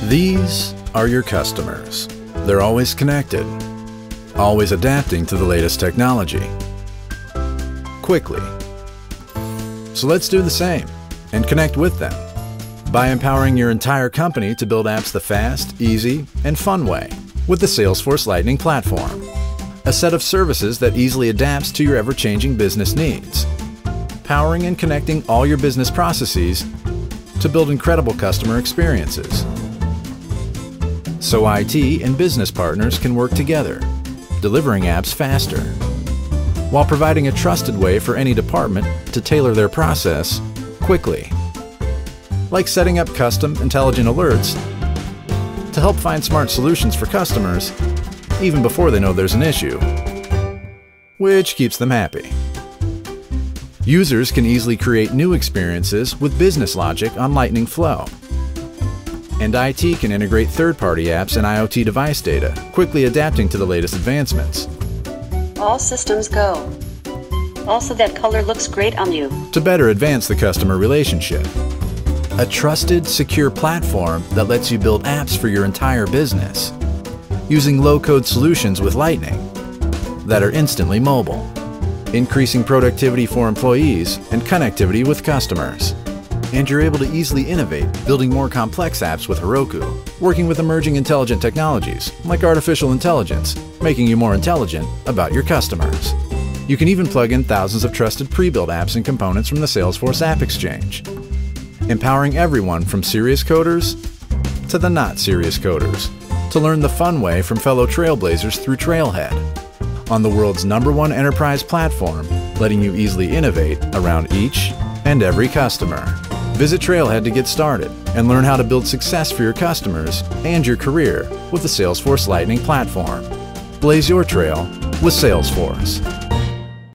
These are your customers. They're always connected, always adapting to the latest technology, quickly. So let's do the same and connect with them by empowering your entire company to build apps the fast, easy, and fun way with the Salesforce Lightning Platform, a set of services that easily adapts to your ever-changing business needs, powering and connecting all your business processes to build incredible customer experiences. So IT and business partners can work together, delivering apps faster, while providing a trusted way for any department to tailor their process quickly. Like setting up custom intelligent alerts to help find smart solutions for customers even before they know there's an issue, which keeps them happy. Users can easily create new experiences with business logic on Lightning Flow. And IT can integrate third-party apps and IoT device data, quickly adapting to the latest advancements. All systems go. Also, that color looks great on you. To better advance the customer relationship. A trusted, secure platform that lets you build apps for your entire business, using low-code solutions with Lightning that are instantly mobile, increasing productivity for employees and connectivity with customers. And you're able to easily innovate, building more complex apps with Heroku, working with emerging intelligent technologies like artificial intelligence, making you more intelligent about your customers. You can even plug in thousands of trusted pre-built apps and components from the Salesforce App Exchange, empowering everyone from serious coders to the not serious coders to learn the fun way from fellow trailblazers through Trailhead, on the world's #1 enterprise platform, letting you easily innovate around each and every customer. Visit Trailhead to get started and learn how to build success for your customers and your career with the Salesforce Lightning Platform. Blaze your trail with Salesforce.